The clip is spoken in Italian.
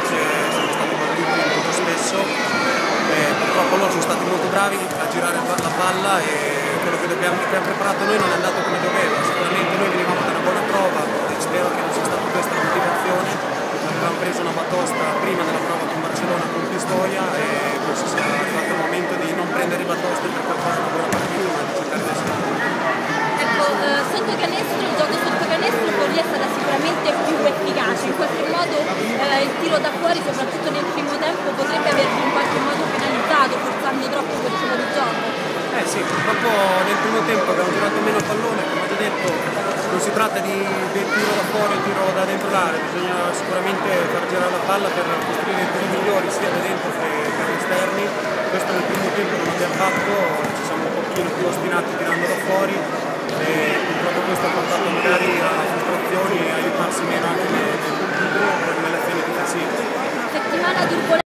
invece siamo stati battuti molto spesso. Purtroppo loro sono stati molto bravi a girare la palla e quello che abbiamo preparato noi non è andato come doveva. Sicuramente noi venivamo da una buona prova e spero che non sia stata questa la motivazione. Avevamo preso una batosta prima della prova con Barcellona con Pistoia e forse sia arrivato il momento di non prendere batoste per poi fare una buona partita, ma di cercare di essere. Ecco, sotto canestro, il gioco sotto canestro Forlì è stata sicuramente più efficace, in qualche modo il tiro da fuori, soprattutto nel primo tempo, potrebbe avervi in qualche modo penalizzato, forzando troppo quel tipo di gioco. Sì, purtroppo nel primo tempo abbiamo girato meno il pallone, come ho già detto, non si tratta del tiro da fuori o tiro da dentro l'area, bisogna sicuramente far girare la palla per costruire tiri migliori sia da dentro che per gli esterni. Questo nel primo tempo non abbiamo fatto, ci siamo un pochino più ostinati tirando da fuori e purtroppo questo ha portato magari a frustrazioni e a aiutarsi meno anche nelle azioni difensive. Settimana turbolenta.